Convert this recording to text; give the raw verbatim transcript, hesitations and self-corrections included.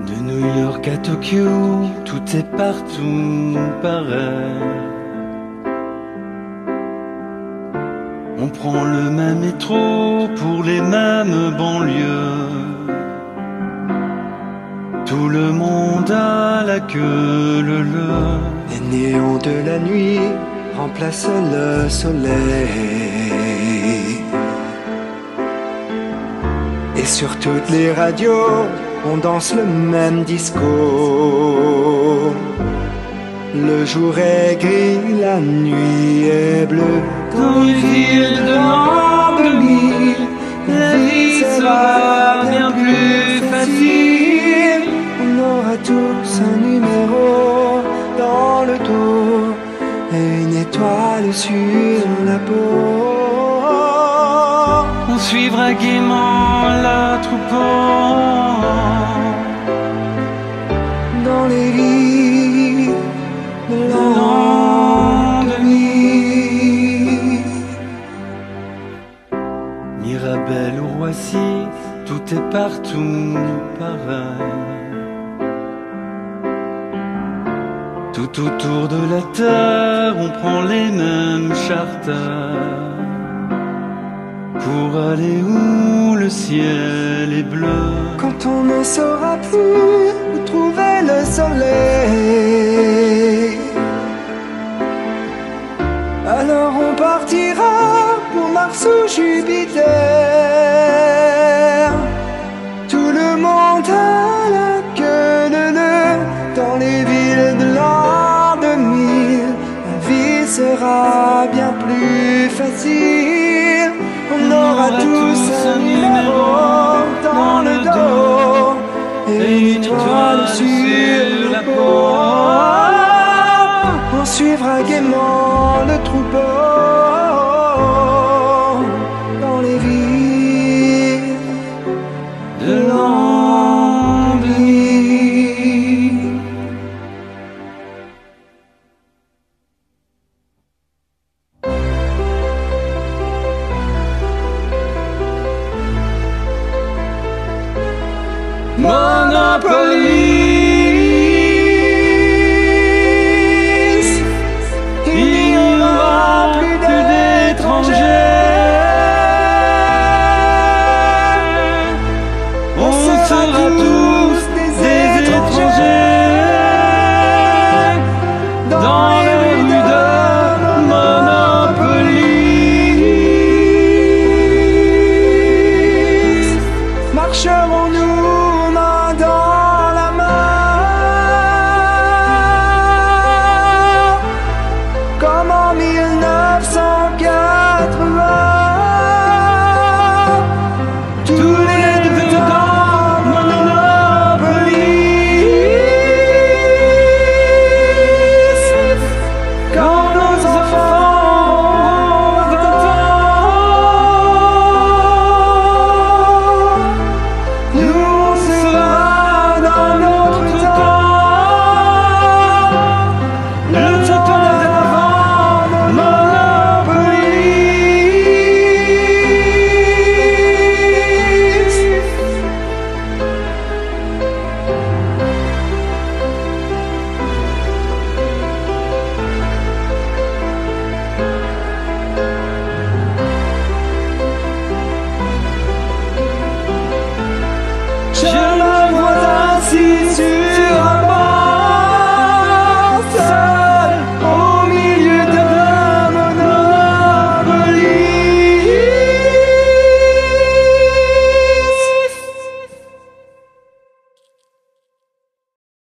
De New York à Tokyo, tout est partout pareil. On prend le même métro pour les mêmes banlieues. Tout le monde a la queue le le. Les néons de la nuit remplacent le soleil. Et sur toutes les radios, on danse le même disco. Le jour est gris, la nuit est bleue. Dans les villes de l'an deux mille, la vie sera bien plus facile. On aura tous un numéro dans le dos et une étoile sur la peau. On suivra gaiement la troupeau dans les villes de l'an deux mille. Mirabel ou Roissy, tout est partout pareil. Tout autour de la terre, on prend les mêmes charters pour aller où le ciel est bleu. Quand on ne saura plus où trouver le soleil, alors on partira pour Mars ou Jupiter. Tout le monde a la queue leu leu dans les villes de l'an deux mille. La vie sera bien plus facile. On aura tous un numéro dans le dos et une étoile sur la peau. On suivra gaiement le troupeau dans les villes de l'an deux mille. Monopolis, il n'y aura plus d'étrangers. On sera tous